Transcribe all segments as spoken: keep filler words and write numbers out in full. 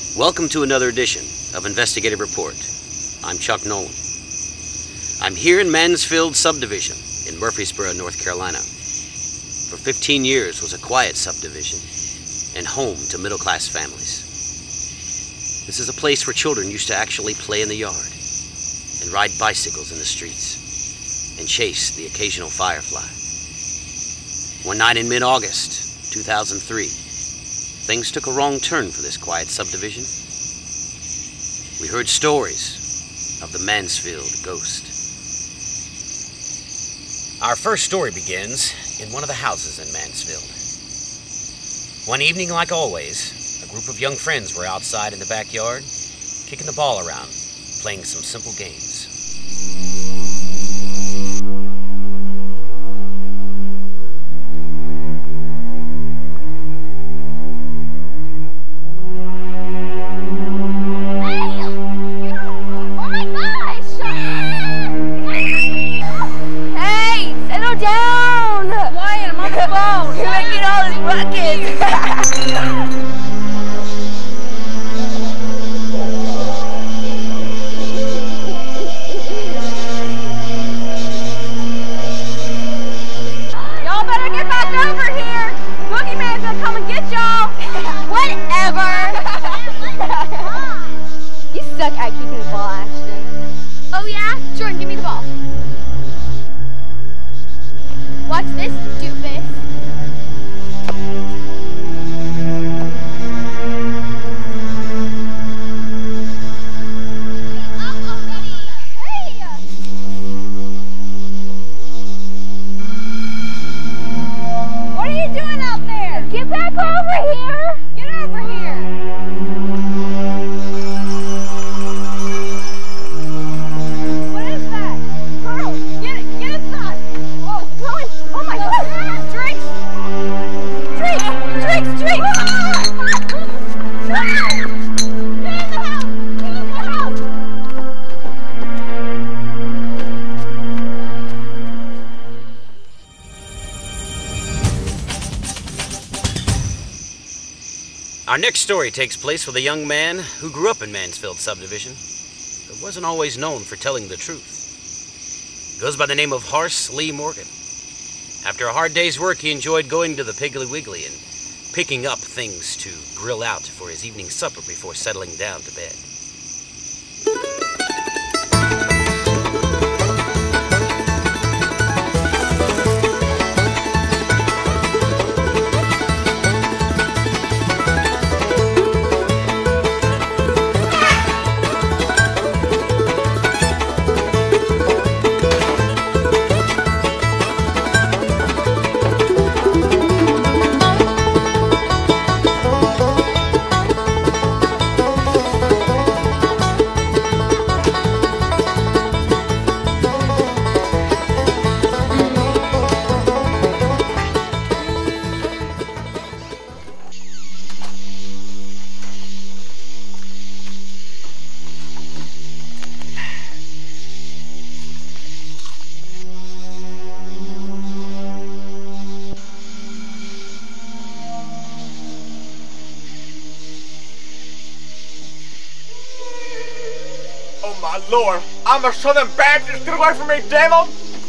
Welcome to another edition of Investigative Report. I'm Chuck Nolan. I'm here in Mansfield Subdivision in Murfreesboro, North Carolina. For fifteen years was a quiet subdivision and home to middle-class families. This is a place where children used to actually play in the yard and ride bicycles in the streets and chase the occasional firefly. One night in mid-August two thousand three, things took a wrong turn for this quiet subdivision. We heard stories of the Mansfield ghost. Our first story begins in one of the houses in Mansfield. One evening, like always, a group of young friends were outside in the backyard, kicking the ball around, playing some simple games. Watch this, doofus. What are you doing out there? Get back over here! Get over here! What is that? Carl, get it! Get inside! Whoa, going! Oh my God! Drinks! Drinks! Drinks! Drinks! Get in the house! Get in the house! Our next story takes place with a young man who grew up in Mansfield Subdivision, but wasn't always known for telling the truth. He goes by the name of Horace Lee Morgan. After a hard day's work, he enjoyed going to the Piggly Wiggly and picking up things to grill out for his evening supper before settling down to bed. Oh my Lord, I'm a Southern Baptist, get away from me, devil!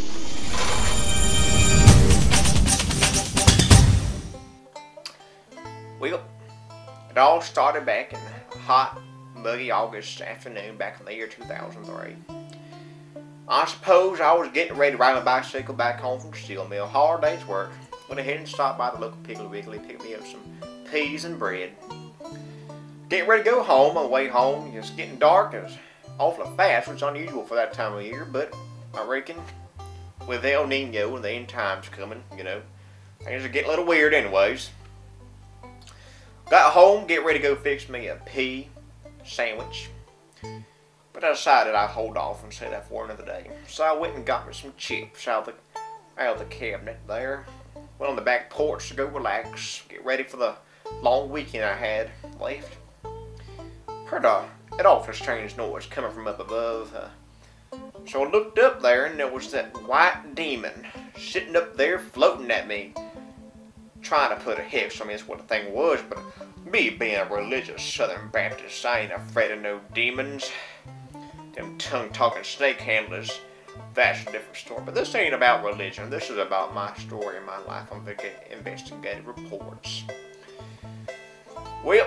Well, it all started back in a hot, muggy August afternoon back in the year two thousand three. I suppose I was getting ready to ride my bicycle back home from the steel mill. Hard day's work. Went ahead and stopped by the local Piggly Wiggly, picked me up some peas and bread. Getting ready to go home. On the way home, it's getting dark. It was awfully fast, which is unusual for that time of year, but I reckon with El Nino and the end times coming, you know, things are getting a little weird anyways. Got home, get ready to go fix me a pea sandwich, but I decided I'd hold off and say that for another day. So I went and got me some chips out of the, out of the cabinet there. Went on the back porch to go relax, get ready for the long weekend I had left. Heard a an awful strange noise coming from up above. Uh, so I looked up there and there was that white demon sitting up there floating at me. trying to put a hex on me is what the thing was, but me being a religious Southern Baptist, I ain't afraid of no demons. Them tongue-talking snake handlers, that's a different story. But this ain't about religion. This is about my story and my life on investigative reports. Well,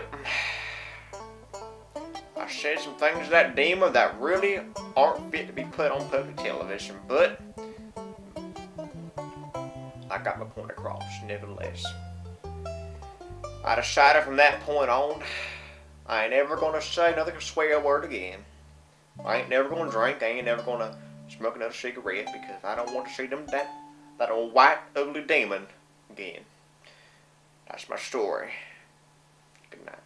I said some things to that demon that really aren't fit to be put on public television, but I got my point across, nevertheless. I decided from that point on, I ain't ever gonna say another swear word again. I ain't never gonna drink, I ain't never gonna smoke another cigarette, because I don't want to see them that, that old white, ugly demon again. That's my story. Good night.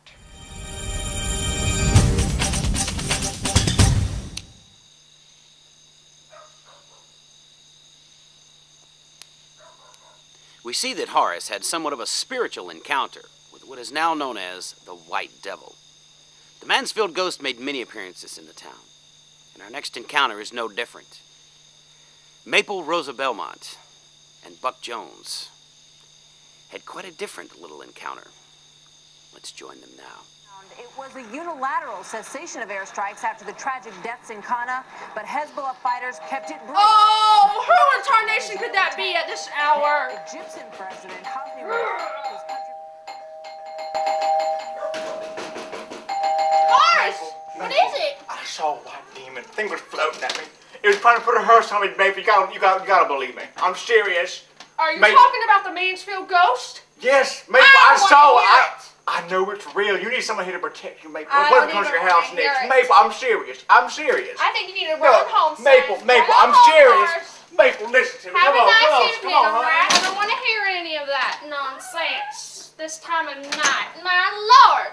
We see that Horace had somewhat of a spiritual encounter with what is now known as the White Devil. The Mansfield Ghost made many appearances in the town, and our next encounter is no different. Maple Rosa Belmont and Buck Jones had quite a different little encounter. Let's join them now. It was a unilateral cessation of airstrikes after the tragic deaths in Qana, but Hezbollah fighters kept it brief. Oh, who in tarnation could that be at this hour? Egyptian President Hosni Mubarak, his country... Horace, what is it? I saw a white demon. The thing was floating at me. It was trying to put a hearse on me, baby. You gotta, you gotta, you gotta believe me. I'm serious. Are you Maybe. talking about the Mansfield Ghost? Yes, Maple, I I, don't saw wanna it. hear I, it. I know it's real. You need someone here to protect you, Maple. I What don't comes to even your house wanna hear next? it. Maple, I'm serious. I'm serious. I think you need to No, run home, son. Maple, Maple, Run I'm home, serious. Horace. Maple, listen to me. Have a Come on, nice come on, evening, come on, all right? I honey. don't want to hear any of that nonsense this time of night. My Lord.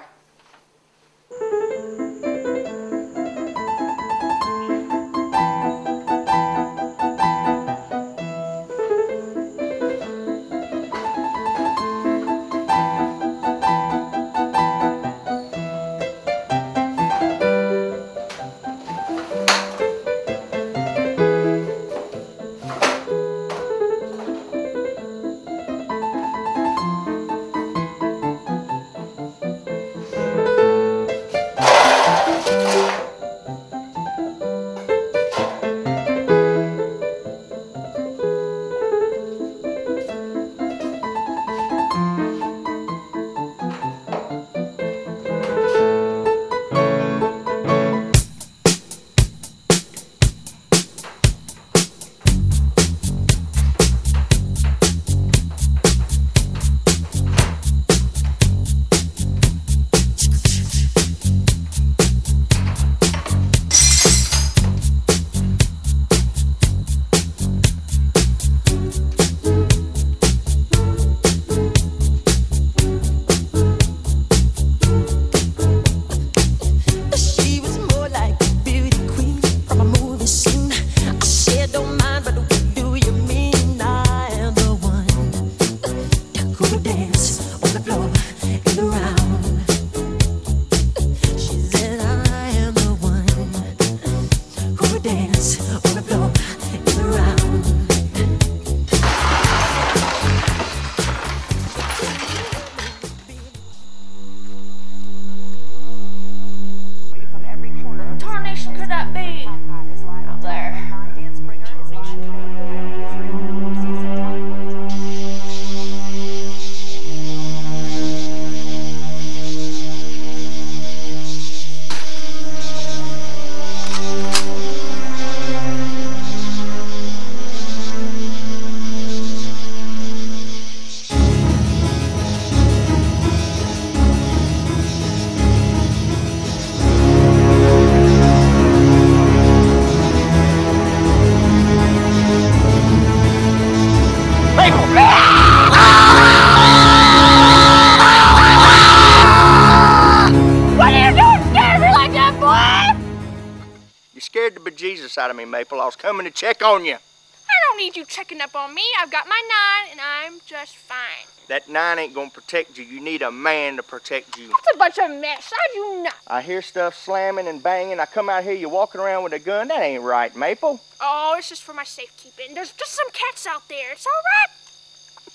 scared the bejesus out of me, Maple. I was coming to check on you. I don't need you checking up on me. I've got my nine, and I'm just fine. That nine ain't gonna protect you. You need a man to protect you. That's a bunch of mess. I do not. I hear stuff slamming and banging. I come out here, you're walking around with a gun. That ain't right, Maple. Oh, it's just for my safekeeping. There's just some cats out there. It's all right.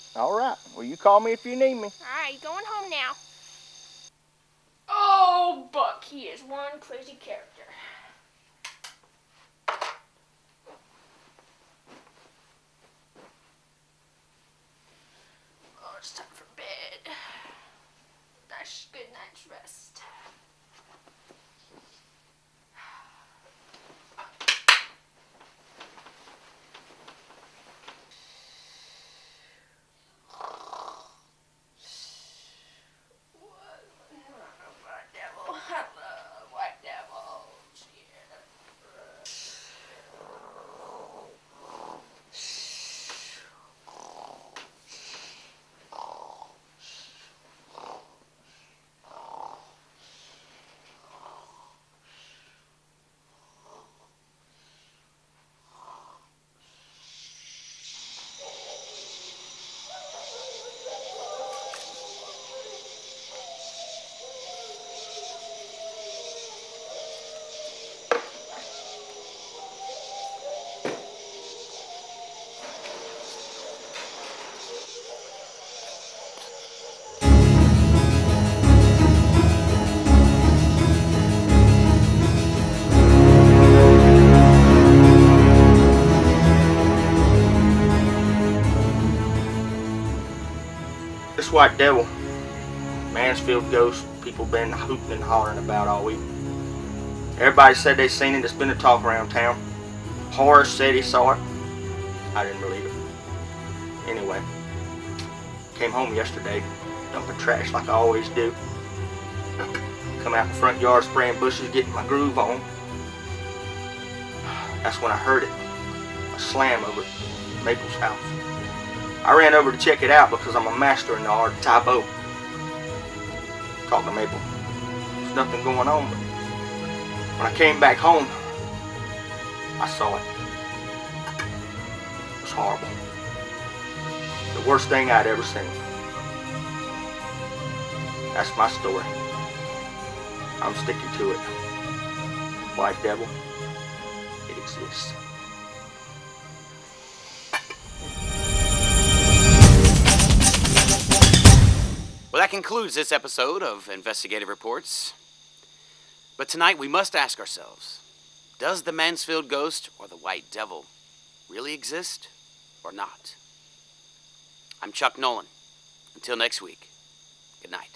All right. Well, you call me if you need me. All right, going home now. Oh, Buck, he is one crazy character. Oh, it's time for bed. Nice, good night's rest. This white devil, Mansfield ghost, people been hooting and hollering about all week. Everybody said they seen it. It's been a talk around town. Horace said he saw it. I didn't believe it. Anyway, came home yesterday, dumping trash like I always do. Come out in the front yard spraying bushes, getting my groove on. That's when I heard it, a slam over at Maple's house. I ran over to check it out because I'm a master in the art of Tae Bo. Talked to Maple. There's nothing going on, but when I came back home, I saw it. It was horrible. The worst thing I'd ever seen. That's my story. I'm sticking to it. White devil, it exists. Well, that concludes this episode of Investigative Reports. But tonight we must ask ourselves, does the Mansfield ghost or the White Devil really exist or not? I'm Chuck Nolan. Until next week, good night.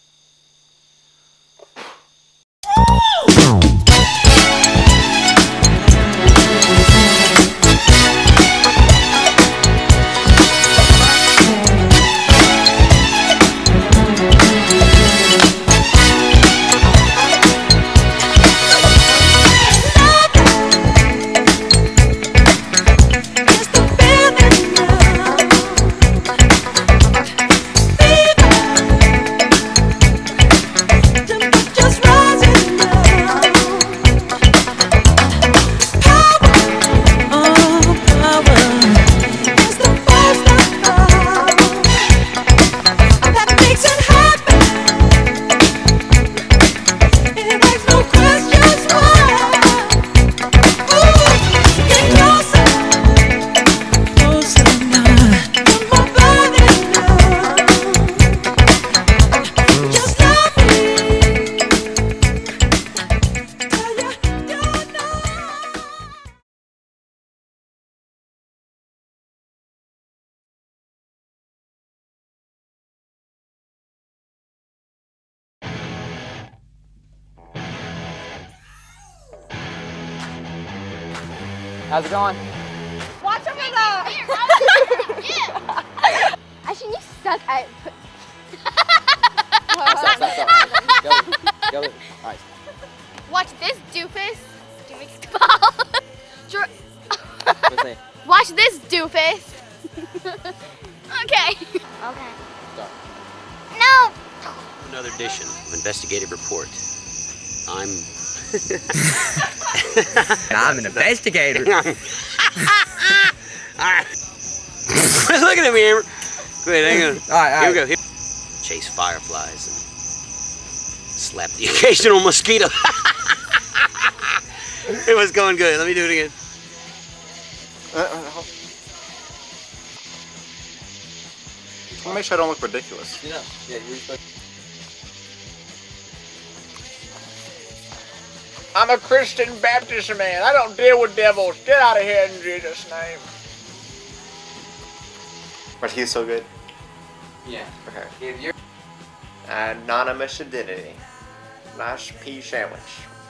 How's it going? Watch over the... Actually, you suck at... Stop, stop, stop. Go, go. All right. Watch this, doofus. Doofus. Watch this, doofus. Okay. Okay. Start. No. Another edition of Investigative Report. I'm... I'm an investigator. All right. Look at me, Amber. Go ahead, hang on. All right, all Here right. we go. Here. Chase fireflies and slap the occasional mosquito. It was going good. Let me do it again. Uh, uh, to make sure I don't look ridiculous. You know, yeah, you're supposed I'm a Christian Baptist man. I don't deal with devils. Get out of here in Jesus' name. But he's so good. Yeah. Okay. If you're Anonymous identity. Nice pea sandwich.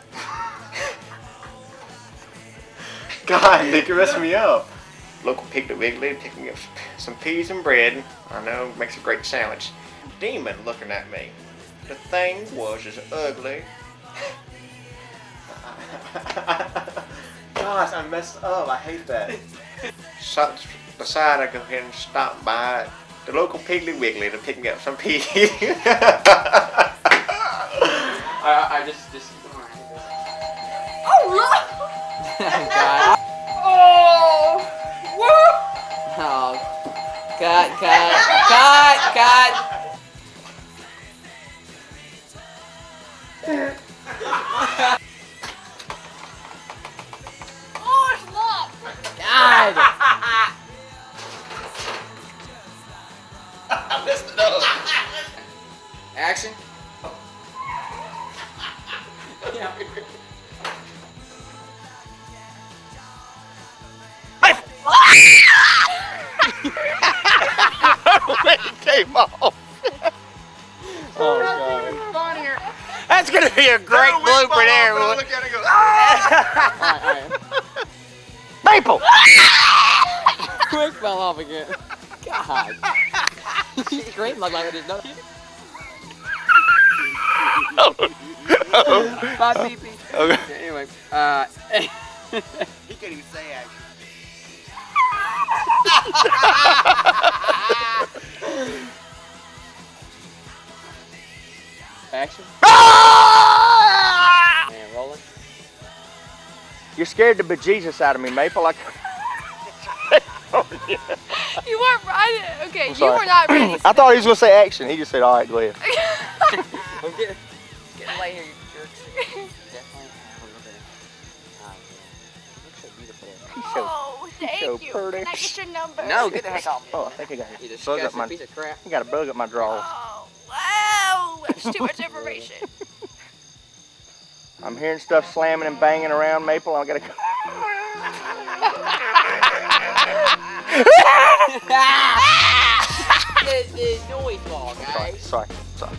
God, Nick, you're messing me up. Local Piggly Wiggly picking up some peas and bread. I know, makes a great sandwich. Demon looking at me. The thing was as ugly. Gosh, I messed up. I hate that. So, decided to go ahead and stop by the local Piggly Wiggly to pick me up some peas. I, I just just. Oh, look! God. Oh! Woo! Oh. Cut, cut, cut, cut. Oh, it's locked! God. I messed it up. Action. It came off. Oh, God. That's gonna be a great blooper there. I look at it and go, ah! Alright, alright. Maple! Quick fell off again. God. She screamed like I didn't know. Bye, Pee Pee. Okay. Anyway, uh. He can't even say action. Action. And rolling. You scared the bejesus out of me, Maple. Like. You weren't right. Okay, I'm you sorry. were not ready. I thought he was going to say action. He just said, all right, go ahead. I'm getting, getting late here, you jerks. Definitely have a little bit of time. You look so beautiful. Oh, thank so you. pretty. Can I get your number? No, get the heck off. Oh, I think I got You it. Bug up disgusting my, piece of crap. I got a bug up my drawers. Oh, wow. That's too much information. I'm hearing stuff slamming and banging around, Maple. I gotta go. the, the noise wall, Sorry, guys. sorry, sorry.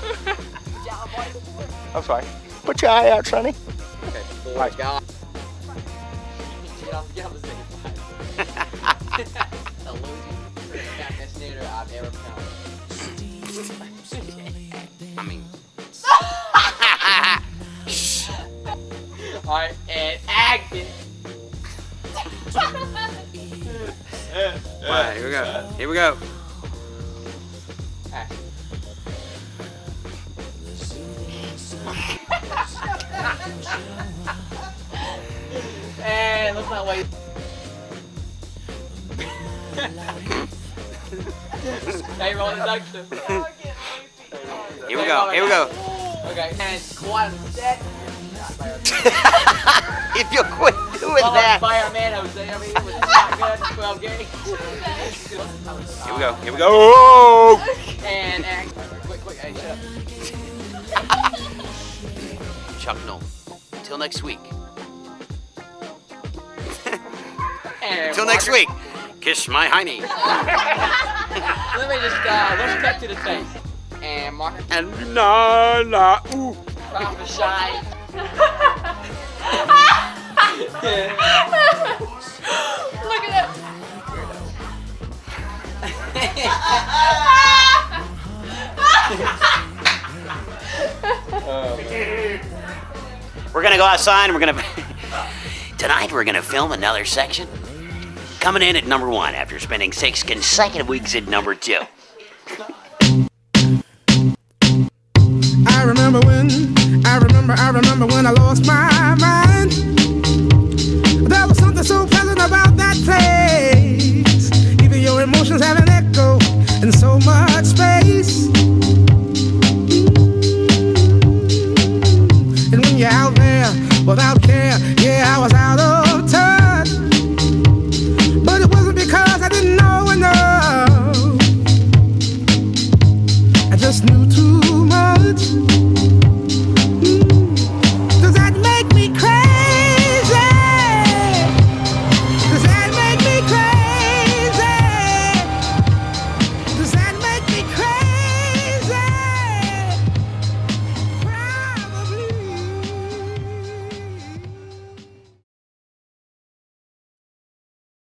I'm sorry. Put your eye out, Sonny. Okay, boy, Right. God. Get off, get off the stage. The losing procrastinator I've ever found. I mean, Alright, and action. alright, here we go. Here we go. Action. And let's not wait. Hey, roll the duction. Here we go. Here we go. Okay, and squat on set. If you quit doing Follow that. Fireman Jose over here with a shotgun, twelve gauge. Here we go. Here we go. Oh! And act. Quick, quick, hey, shut up. Chuck Noll. Until next week. And Until next Walker. week. Kiss my hiney. Let me just, uh, let's cut to the face. And Marker. And na na ooh. Off the shine. Look at that. We're gonna go outside and we're gonna tonight we're gonna film another section. Coming in at number one after spending six consecutive weeks at number two. I remember when, I remember, I remember when I lost my mind. There was something so pleasant about that place. Even your emotions have an echo in so much space. And when you're out there without